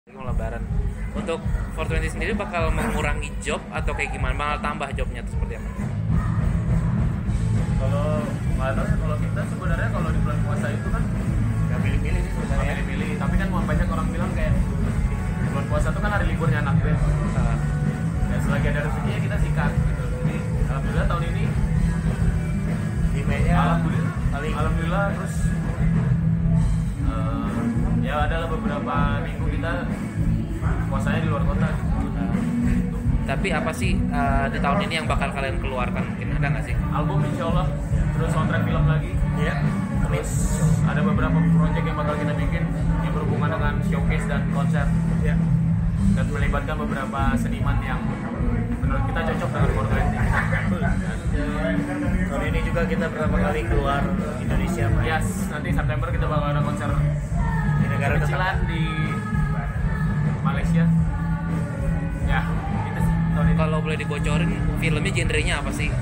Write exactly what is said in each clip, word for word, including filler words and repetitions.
mau lebaran. Untuk four twenty sendiri bakal mengurangi job atau kayak gimana? Bakal tambah jobnya tuh seperti apa? Kalau nggak tahu ya, kalau kita sebenarnya kalau di bulan puasa itu kan nggak pilih-pilih sih nggak sebenarnya. pilih-pilih, tapi kan banyak orang bilang kayak bulan puasa itu kan hari liburnya anak ya. Uh, Ya selagi ada rezekinya kita sikat gitu. Jadi alhamdulillah tahun ini Demandnya alhamdulillah paling alhamdulillah terus eh, ya adalah beberapa minggu kita puasanya di luar kota gitu. tapi apa sih uh, di tahun ini yang bakal kalian keluarkan? Mungkin ada nggak sih? Album insya Allah, terus soundtrack film lagi, ya. terus ada beberapa project yang bakal kita bikin yang berhubungan dengan showcase dan konser Ya. dan melibatkan beberapa seniman yang menurut kita cocok dengan four twenty. Tahun ini juga kita pertama kali keluar Indonesia, Pak. Yes, nanti September kita bakal ada konser Di negara kecilan di Malaysia. Ya, itu sih tahun ini. Kalau boleh dibocorin, filmnya genrenya apa sih?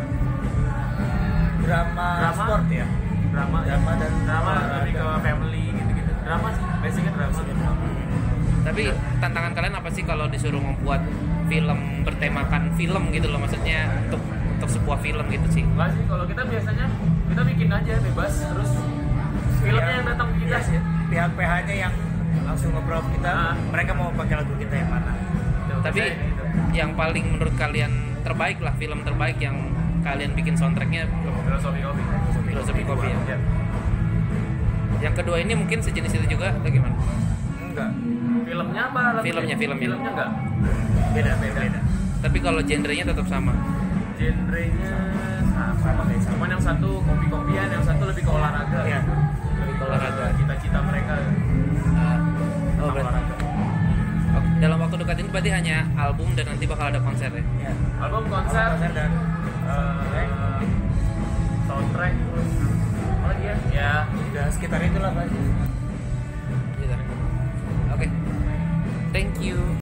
drama, Drama. sport ya. drama, Drama dan drama olahraga. lebih ke family gitu-gitu. Drama sih, basicnya drama. Tapi tantangan kalian apa sih kalau disuruh membuat film bertemakan film gitu loh, maksudnya untuk untuk sebuah film gitu sih? Enggak sih, kalau kita biasanya kita bikin aja bebas, terus filmnya yang datang ke kita Iya sih. Pihak P H-nya yang langsung ngobrol ke kita, Ah. mereka mau pakai lagu kita yang mana. Gitu, Tapi biasanya gitu. yang paling menurut kalian terbaik lah, film terbaik yang kalian bikin soundtracknya Filosofi kopi. Filosofi Kopi ya. Ya. Yang kedua ini mungkin sejenis itu juga atau gimana? Enggak. Filmnya apa? lagunya? Filmnya, filmnya. Filmnya enggak. Beda, beda. beda. Tapi kalau genrenya tetap sama. Genrenya sama. Sama kayak sama. Cuman yang satu kopi-kopian, yang satu lebih ke olahraga. Iya. Lebih ke Olahraga. olahraga. Cita-cita mereka Uh, tentang oh, berarti, olahraga. oh, dalam waktu dekat ini berarti hanya album dan nanti bakal ada konser ya? Ya. Album, konser, konser dan eh, soundtrack, terus apa lagi ya? Ya, udah sekitar itulah Pak.